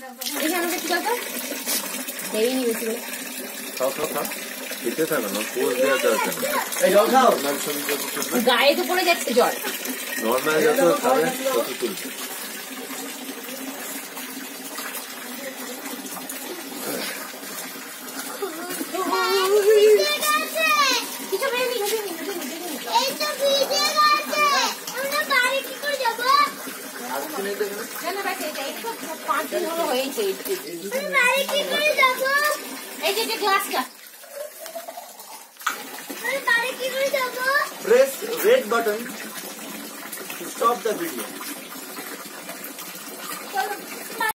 দেখি আমাকে কি কথা দেইনি বেশি করে খাও খেতে থাকো না পোজ দেওয়া দরকার এই জল খাও গায়ে তো পড়ে যাচ্ছে জল নর্মাল যত খাবে তত তুলবে Press red button to stop the video.